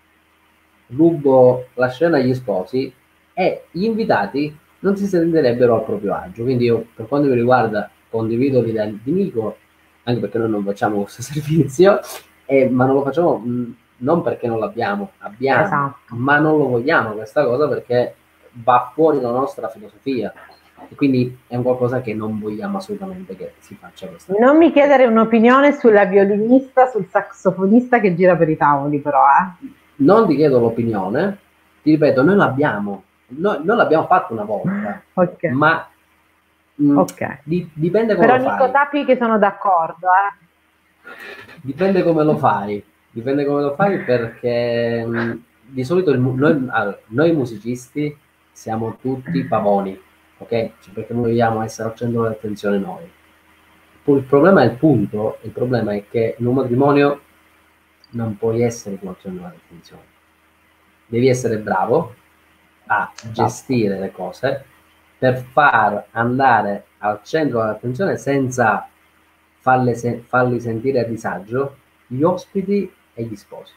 rubo la scena agli sposi e gli invitati non si sentirebbero a proprio agio. Quindi io, per quanto mi riguarda, condivido l'idea di Nico, anche perché noi non facciamo questo servizio, eh, ma non lo facciamo mh, non perché non l'abbiamo, abbiamo, Esatto. ma non lo vogliamo questa cosa perché va fuori dalla nostra filosofia. E quindi è un qualcosa che non vogliamo assolutamente che si faccia questa cosa. Non mi chiedere un'opinione sulla violinista, sul sassofonista che gira per i tavoli, però, eh. Non ti chiedo l'opinione, ti ripeto, noi l'abbiamo, noi, noi l'abbiamo fatto una volta, Ok, ma mh, ok. di- dipende come Però lo Nico fai, sappi che sono d'accordo, eh. dipende come lo fai, dipende come lo fai perché mh, di solito il mu- noi, allora, noi musicisti siamo tutti pavoni, ok? Cioè, perché noi vogliamo essere al centro dell'attenzione noi. Poi il problema è il punto, il problema è che in un matrimonio non puoi essere tu al centro dell'attenzione. Devi essere bravo a Esatto. gestire le cose per far andare al centro dell'attenzione senza farle se- farli sentire a disagio gli ospiti e gli sposi.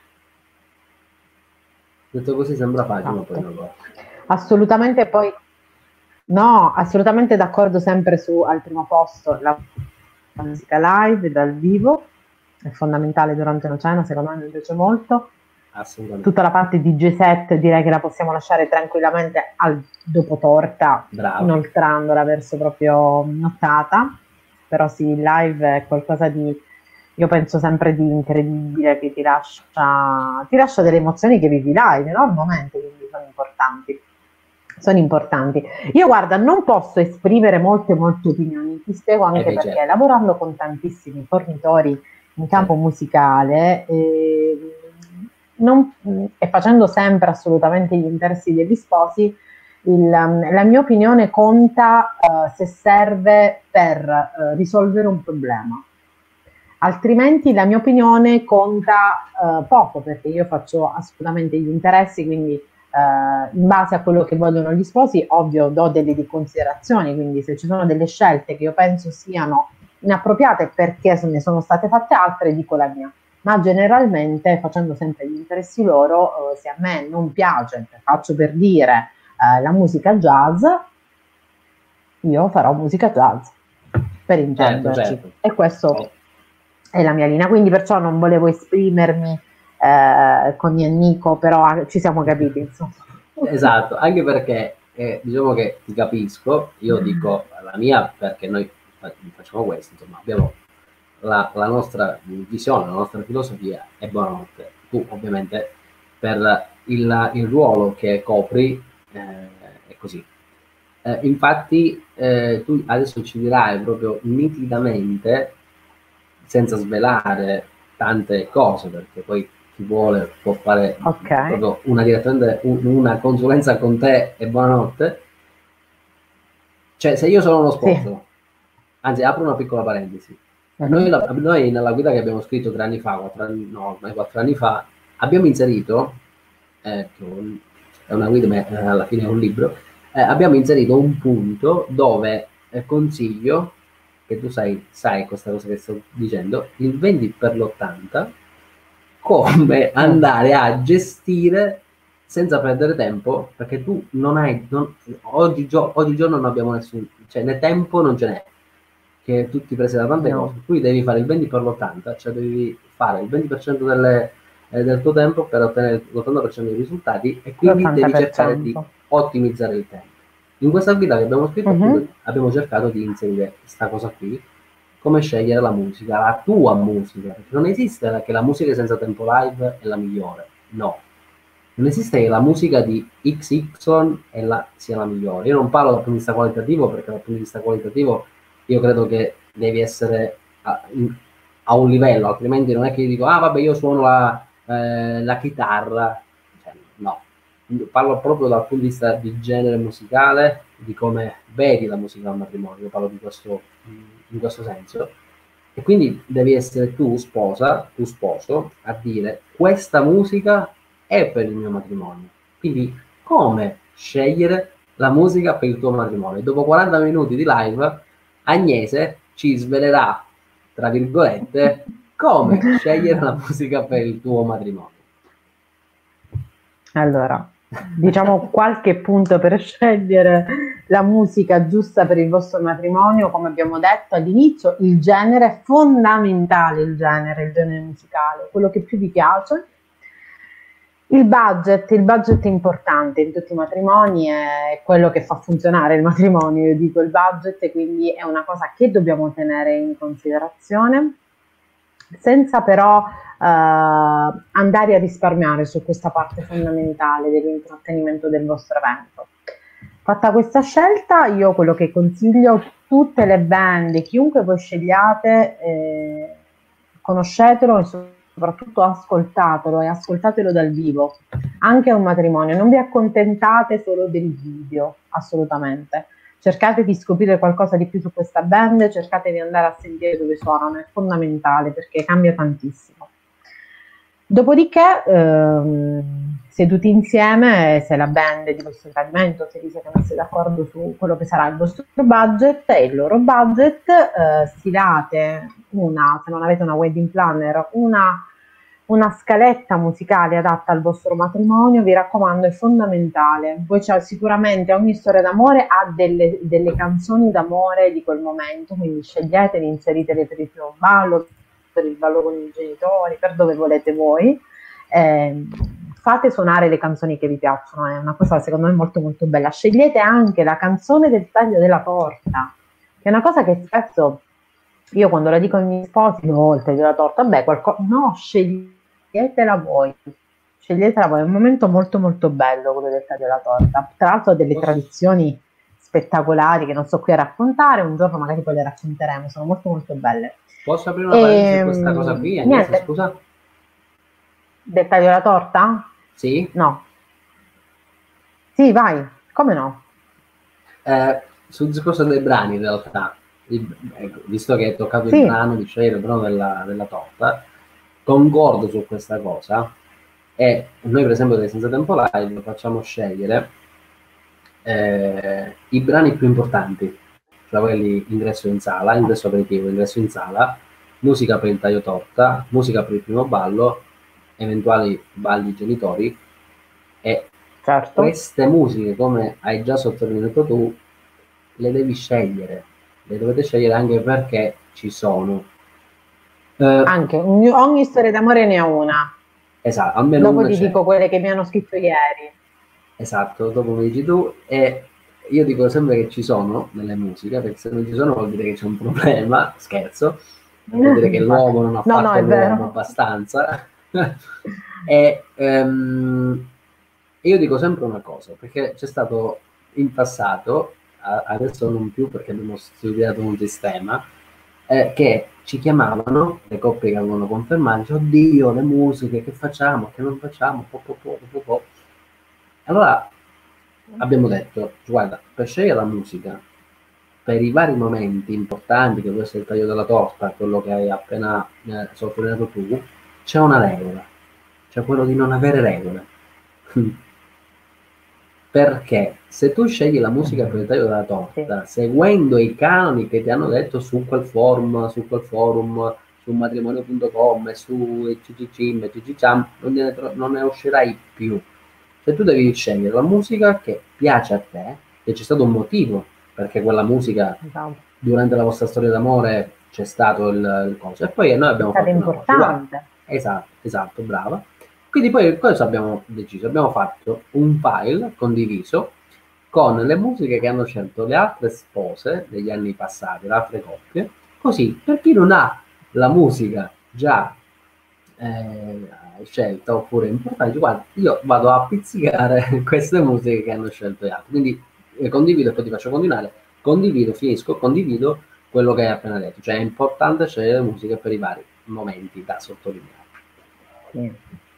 Detto così sembra facile, ma poi Esatto. non lo è. Assolutamente poi, no, assolutamente d'accordo sempre su al primo posto la musica live dal vivo, è fondamentale durante una cena, secondo me mi piace molto. Assolutamente. Tutta la parte di D J set direi che la possiamo lasciare tranquillamente al dopo torta, Bravo. inoltrandola verso proprio nottata, però sì, il live è qualcosa di, io penso sempre di incredibile, che ti lascia, ti lascia delle emozioni che vivi live, no? Al momento, quindi sono importanti. Sono importanti. Io guarda, non posso esprimere molte molte opinioni, ti spiego anche Eh beh, perché certo. lavorando con tantissimi fornitori in campo Certo. musicale eh, non- e facendo sempre assolutamente gli interessi degli sposi, il, la mia opinione conta eh, se serve per eh, risolvere un problema. Altrimenti la mia opinione conta eh, poco, perché io faccio assolutamente gli interessi, quindi eh, in base a quello che vogliono gli sposi, ovvio do delle di considerazioni, quindi se ci sono delle scelte che io penso siano inappropriate perché se ne sono state fatte altre, dico la mia. Ma generalmente facendo sempre gli interessi loro, eh, se a me non piace, faccio per dire eh, la musica jazz, io farò musica jazz, per Certo, intenderci. certo. E questo Oh, è la mia linea, quindi perciò non volevo esprimermi eh, con Nico, però ah, ci siamo capiti, insomma. esatto, anche perché eh, diciamo che ti capisco, io dico la mia perché noi fa- facciamo questo, insomma, abbiamo la, la nostra visione, la nostra filosofia e buonanotte. Tu ovviamente per il, il ruolo che copri eh, è così. Eh, infatti eh, tu adesso ci dirai proprio nitidamente, senza svelare tante cose, perché poi chi vuole può fare Ok. proprio una direttamente un- una consulenza con te e buonanotte. Cioè, se io sono uno sposo, Sì. anzi, apro una piccola parentesi. Noi, Mhm. la- noi nella guida che abbiamo scritto tre anni fa, quattro anni, no, ormai quattro anni fa, abbiamo inserito, eh, che è una guida, ma eh, alla fine è un libro, eh, abbiamo inserito un punto dove eh, consiglio, che tu sai, sai questa cosa che sto dicendo, il venti per l'ottanta, come Mm. andare a gestire senza perdere tempo, perché tu non hai, non, oggi, gio- oggigiorno non abbiamo nessun, cioè né tempo non ce n'è, che tutti presi da tante cose, No, qui devi fare il venti per l'ottanta, cioè devi fare il venti per cento delle, eh, del tuo tempo per ottenere l'ottanta per cento dei risultati e quindi devi cercare di l'ottanta per cento. ottimizzare il tempo. In questa guida che abbiamo scritto appunto Mhm. abbiamo cercato di inserire questa cosa qui, come scegliere la musica, la tua musica, perché non esiste che la musica senza tempo live è la migliore, no. Non esiste che la musica di X Y è la, sia la migliore. Io non parlo dal punto di vista qualitativo, perché dal punto di vista qualitativo io credo che devi essere a, in, a un livello, altrimenti non è che io dico, ah vabbè io suono la, eh, la chitarra, cioè, no. Parlo proprio dal punto di vista di genere musicale, di come vedi la musica al matrimonio, io parlo di questo, in questo senso. E quindi devi essere tu, sposa, tu sposo, a dire questa musica è per il mio matrimonio. Quindi come scegliere la musica per il tuo matrimonio? Dopo quaranta minuti di live, Agnese ci svelerà, tra virgolette, come scegliere la musica per il tuo matrimonio. Allora, diciamo qualche punto per scegliere la musica giusta per il vostro matrimonio, come abbiamo detto all'inizio, il genere è fondamentale, il genere, il genere musicale, quello che più vi piace. Il budget, il budget è importante in tutti i matrimoni, è quello che fa funzionare il matrimonio, io dico il budget, e quindi è una cosa che dobbiamo tenere in considerazione, senza però eh, andare a risparmiare su questa parte fondamentale dell'intrattenimento del vostro evento. Fatta questa scelta, io quello che consiglio, tutte le band, chiunque voi scegliate, eh, conoscetelo e soprattutto ascoltatelo e ascoltatelo dal vivo, anche a un matrimonio. Non vi accontentate solo del video, assolutamente. Cercate di scoprire qualcosa di più su questa band, cercate di andare a sentire dove suonano, è fondamentale perché cambia tantissimo. Dopodiché, ehm, seduti insieme, se la band di questo tradimento, se vi siete messi d'accordo su quello che sarà il vostro budget e il loro budget, eh, stilate una, se non avete una wedding planner, una una scaletta musicale adatta al vostro matrimonio, vi raccomando, è fondamentale. Poi c'è sicuramente ogni storia d'amore ha delle, delle canzoni d'amore di quel momento, quindi sceglietele, inseritele per il primo ballo, per il ballo con i genitori, per dove volete voi. Eh, fate suonare le canzoni che vi piacciono, è una cosa secondo me molto molto bella. Scegliete anche la canzone del taglio della torta, che è una cosa che spesso io quando la dico ai miei sposi, no, il taglio della torta, beh, qualcosa, no, sceglietela voi, sceglietela voi, è un momento molto molto bello quello del taglio della torta. Tra l'altro ha delle Posso, tradizioni spettacolari che non sto qui a raccontare, un giorno magari poi le racconteremo, sono molto molto belle. posso aprire una parentesi su E questa cosa qui, Agnese, niente, scusa? del taglio della torta? Sì? No. Sì, vai, come no? Eh, sul discorso dei brani, in realtà, il- ecco, visto che hai toccato il Sì, brano, di scegliere il brano della, della torta, concordo su questa cosa. E noi, per esempio, dei Senza Tempo Live facciamo scegliere eh, i brani più importanti, cioè quelli ingresso in sala, ingresso aperitivo, ingresso in sala, musica per il taglio torta, musica per il primo ballo, eventuali balli genitori, e certo. queste musiche, come hai già sottolineato tu, le devi scegliere, le dovete scegliere anche perché ci sono. Eh, Anche ogni, ogni storia d'amore ne ha una. esatto, almeno Dopo una ti c'è. dico quelle che mi hanno scritto ieri. Esatto, dopo mi dici tu, e io dico sempre che ci sono nelle musiche, perché se non ci sono vuol dire che c'è un problema, scherzo, vuol dire che Infatti. l'uomo non ha No, no, fatto è l'uomo vero. abbastanza. E ehm, io dico sempre una cosa, perché c'è stato in passato, a- adesso non più perché abbiamo studiato un sistema, eh, che ci chiamavano, le coppie che avevano confermato, dice, oddio, le musiche, che facciamo, che non facciamo, po, po, po, po, po. Allora abbiamo detto, guarda, per scegliere la musica, per i vari momenti importanti, che può essere il taglio della torta, quello che hai appena eh, sottolineato tu, c'è una regola, cioè quello di non avere regole. Perché se tu scegli la musica per il taglio della Sì. torta, seguendo i canoni che ti hanno detto su quel forum, su quel forum, su matrimonio punto com e su C C C M e C C C A M, non ne, tro- non ne uscirai più. Cioè tu devi scegliere la musica che piace a te, che c'è stato un motivo perché quella musica Esatto. durante la vostra storia d'amore c'è stato il, il coso. E poi noi È abbiamo stato fatto una cosa, guarda, importante. esatto, esatto, brava. Quindi poi cosa abbiamo deciso? Abbiamo fatto un file condiviso con le musiche che hanno scelto le altre spose degli anni passati, le altre coppie, così per chi non ha la musica già eh, scelta oppure importante, guarda, io vado a pizzicare queste musiche che hanno scelto gli altri. Quindi eh, condivido e poi ti faccio continuare, condivido, finisco, condivido quello che hai appena detto, cioè è importante scegliere musiche per i vari momenti da sottolineare. Sì.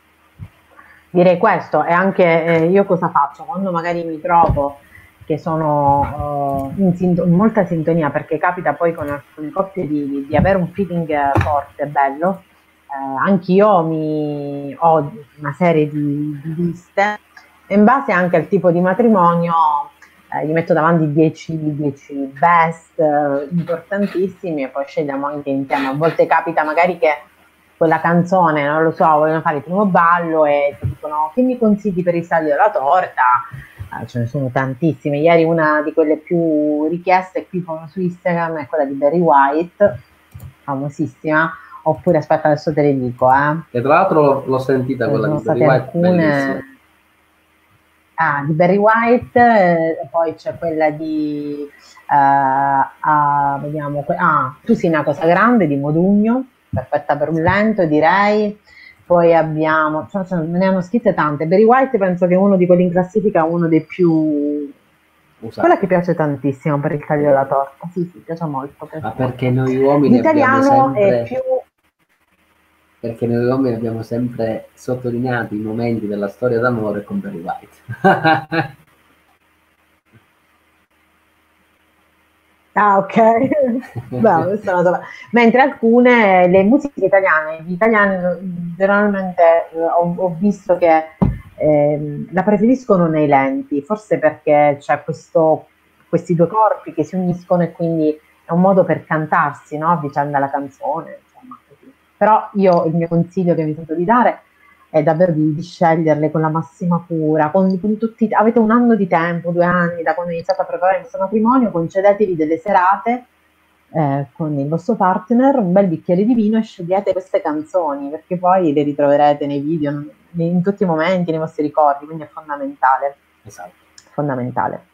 Direi questo, e anche eh, io cosa faccio? Quando magari mi trovo che sono eh, in, sinto- in molta sintonia, perché capita poi con alcune coppie di, di- di avere un feeling eh, forte, bello, eh, anch'io mi, ho una serie di, di liste, e in base anche al tipo di matrimonio eh, gli metto davanti dieci, dieci best eh, importantissimi e poi scegliamo anche insieme. A volte capita magari che quella canzone, non lo so, vogliono fare il primo ballo e ti dicono che mi consigli per il taglio della torta? Eh, ce ne sono tantissime. Ieri una di quelle più richieste qui su Instagram è quella di Barry White, famosissima. Oppure aspetta, adesso te le dico, eh. E tra l'altro l'ho sentita Ce ne quella sono di Barry state White, bellissima. alcune. Ah, di Barry White, eh, poi c'è quella di, eh, ah, vediamo, que- ah, Tu sei una cosa grande di Modugno, perfetta per un lento, direi. Poi abbiamo, cioè, cioè, me ne hanno scritte tante. Barry White penso che è uno di quelli in classifica, uno dei più. Quella che Usati. piace tantissimo per il taglio della torta. Sì, sì, piace molto, piace Ma perché molto. noi uomini abbiamo L'italiano è sempre più. perché noi uomini abbiamo sempre sottolineato i momenti della storia d'amore con Barry White. Ah, ok. Beh, questa è una cosa. Mentre alcune, le musiche italiane, gli italiani generalmente eh, ho, ho visto che ehm, la preferiscono nei lenti, forse perché c'è questo, questi due corpi che si uniscono e quindi è un modo per cantarsi, no? A vicenda la canzone, insomma, così. Però io il mio consiglio che vi sento di dare è davvero di, di sceglierle con la massima cura, con, con tutti, avete un anno di tempo, due anni da quando iniziate a preparare il vostro matrimonio, concedetevi delle serate eh, con il vostro partner, un bel bicchiere di vino e scegliete queste canzoni, perché poi le ritroverete nei video, in tutti i momenti, nei vostri ricordi, quindi è fondamentale. Esatto. Fondamentale.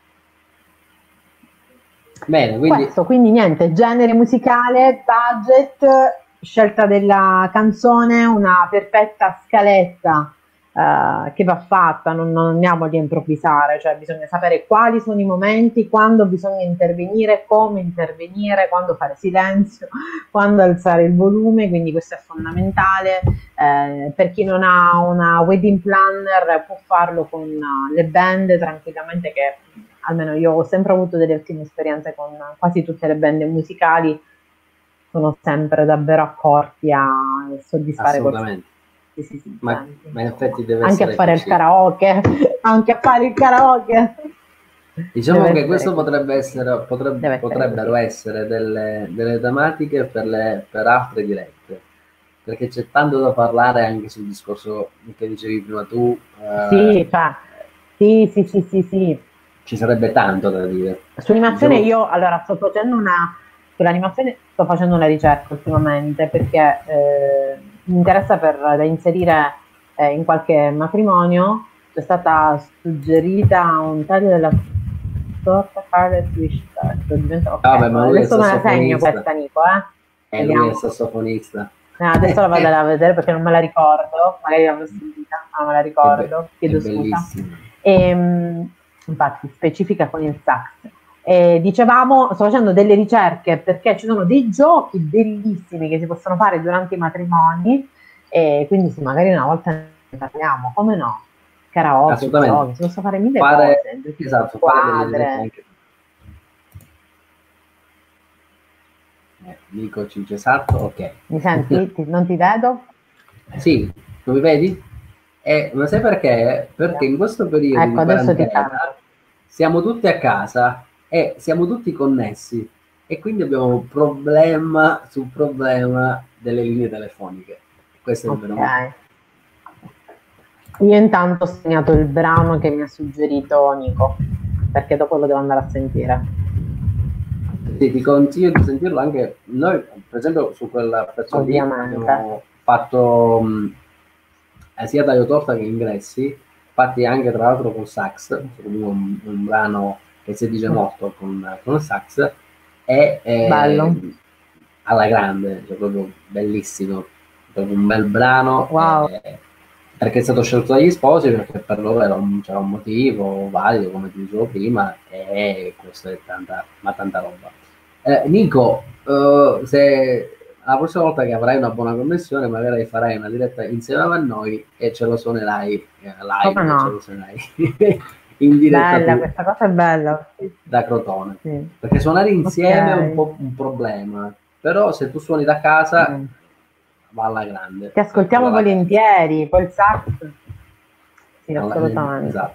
Bene, quindi... Questo, quindi niente, genere musicale, budget, scelta della canzone, una perfetta scaletta eh, che va fatta, non, non andiamo lì a improvvisare, cioè bisogna sapere quali sono i momenti, quando bisogna intervenire, come intervenire, quando fare silenzio, quando alzare il volume, quindi questo è fondamentale. Eh, per chi non ha una wedding planner può farlo con uh, le band tranquillamente, che almeno io ho sempre avuto delle ottime esperienze con quasi tutte le band musicali, sono sempre davvero accorti a soddisfare assolutamente. Sì, sì, sì, ma, ma in effetti deve anche essere a fare così. il karaoke, anche a fare il karaoke. Diciamo Deve che essere questo così. potrebbe essere, potrebbe, Deve essere potrebbero così. essere delle, delle tematiche per, le, per altre dirette, perché c'è tanto da parlare anche sul discorso che dicevi prima tu. Eh, Sì, cioè, sì, sì, sì, sì, sì. Ci sarebbe tanto da dire. Sull'animazione Diciamo, io, allora, sto facendo una, sull'animazione sto facendo una ricerca ultimamente, perché eh, mi interessa per, da inserire eh, in qualche matrimonio. C'è stata suggerita un taglio della torta Carlet Wish Tart. Diventa- ok, vabbè, ma lui è adesso me la segno sassofonista. questa, Nico, eh. E lui è Vediamo. sassofonista. Eh, adesso la vado a vedere perché non me la ricordo, magari l'avrò sentita, ma non me la ricordo, chiedo è scusa. bellissimo. E, infatti, specifica con il sax. E dicevamo, sto facendo delle ricerche perché ci sono dei giochi bellissimi che si possono fare durante i matrimoni, e quindi sì, magari una volta ne parliamo, come no? Karaoke, Assolutamente. giochi, si possono fare mille fare, cose, giochi esatto, di fare delle dirette squadre. anche. Eh, Nico ci dice esatto, ok. Mi senti? Ti- non ti vedo? Sì, non mi vedi? Eh, ma sai perché? Perché in questo periodo Ecco, di adesso ti quarantena vedo. siamo tutti a casa e siamo tutti connessi e quindi abbiamo un problema sul problema delle linee telefoniche. Questo è il vero motivo. Ok. Io intanto ho segnato il brano che mi ha suggerito Nico, perché dopo lo devo andare a sentire. Sì, ti consiglio di sentirlo anche noi, per esempio, su quel pezzo lì Ovviamente. abbiamo fatto mh, eh, sia taglio torta che ingressi, fatti anche tra l'altro con sax, un, un brano che si dice molto con, con il sax, e eh, Bello. alla grande, cioè proprio bellissimo, proprio un bel brano. Wow. eh, perché è stato scelto dagli sposi, perché per loro era un, c'era un motivo valido, come ti dicevo prima, e questo è tanta, ma tanta roba. Eh, Nico, eh, se la prossima volta che avrai una buona connessione, magari farai una diretta insieme a noi e ce lo suonerai eh, live, Come no? ce lo suonerai in diretta. Bella, tu, questa cosa è bella. da Crotone. Sì. Perché suonare insieme Ok. è un po' un problema, però se tu suoni da casa Mm. va alla grande. Ti ascoltiamo Alla volentieri, col sax. Sì, alla- assolutamente. Esatto.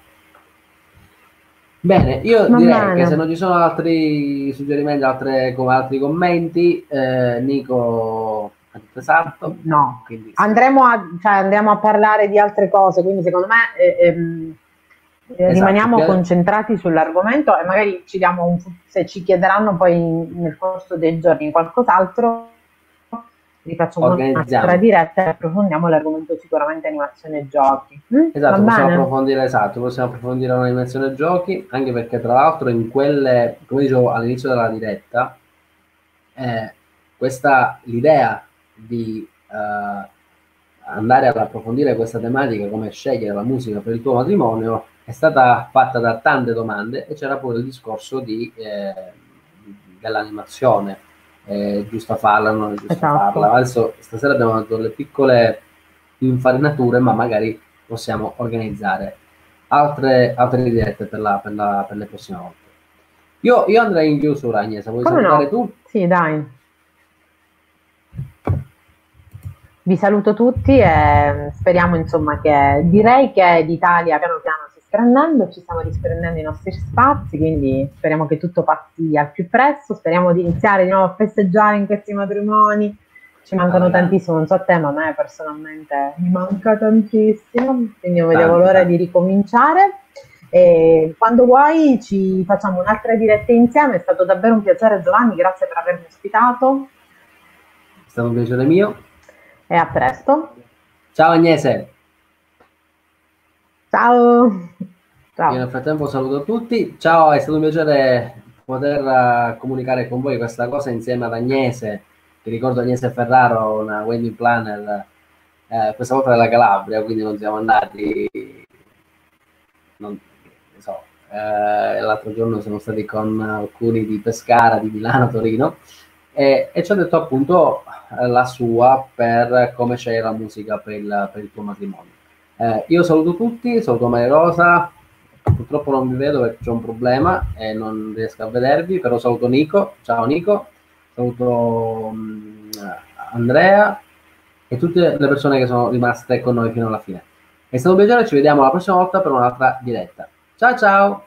Bene, io Va direi bene. che se non ci sono altri suggerimenti, altre, come altri commenti, eh, Nico ha detto esatto. No, Quindi, sì. andremo a, cioè, andiamo a parlare di altre cose, quindi secondo me eh, ehm, eh, Esatto, rimaniamo più- concentrati sull'argomento e magari ci diamo un, se ci chiederanno poi in- nel corso dei giorni qualcos'altro, rifacciamo Organizziamo. un'altra diretta e approfondiamo l'argomento sicuramente animazione e giochi. Mm? Esatto, Va possiamo bene? approfondire, esatto, possiamo approfondire un'animazione giochi, anche perché tra l'altro in quelle, come dicevo all'inizio della diretta, eh, questa l'idea di eh, andare ad approfondire questa tematica, come scegliere la musica per il tuo matrimonio, è stata fatta da tante domande e c'era pure il discorso di, eh, dell'animazione, è giusto farla, non è giusto Esatto. farla. Adesso stasera abbiamo dato delle piccole infarinature, ma magari possiamo organizzare altre, altre dirette per, la, per, la, per le prossime volte. Io, io andrei in chiusura, Agnese, vuoi Come salutare no? tu? Sì, dai. Vi saluto tutti e speriamo insomma che direi che l'Italia piano piano si sta rendendo, ci stiamo risprendendo i nostri spazi, quindi speriamo che tutto passi al più presto, speriamo di iniziare di nuovo a festeggiare in questi matrimoni Ci mancano alla grande. tantissimo, non so a te, ma a me personalmente mi manca tantissimo, quindi non vedevo Tanto, l'ora tanto. di ricominciare. E quando vuoi ci facciamo un'altra diretta insieme, è stato davvero un piacere Giovanni, grazie per avermi ospitato È stato un piacere mio. e a presto. Ciao Agnese. Ciao. Io nel Ciao. frattempo saluto tutti. Ciao, è stato un piacere poter eh, comunicare con voi questa cosa insieme ad Agnese. Ti ricordo Agnese Ferraro, una wedding planner, eh, questa volta della Calabria, quindi non siamo andati, non ne so, eh, l'altro giorno siamo stati con alcuni di Pescara, di Milano, Torino, e, e ci ha detto appunto eh, la sua per come c'è la musica per il, per il tuo matrimonio. Eh, io saluto tutti, saluto Maria Rosa, purtroppo non vi vedo perché c'è un problema e non riesco a vedervi, però saluto Nico, ciao Nico, saluto mh, Andrea e tutte le persone che sono rimaste con noi fino alla fine. È stato un piacere, ci vediamo la prossima volta per un'altra diretta. Ciao ciao!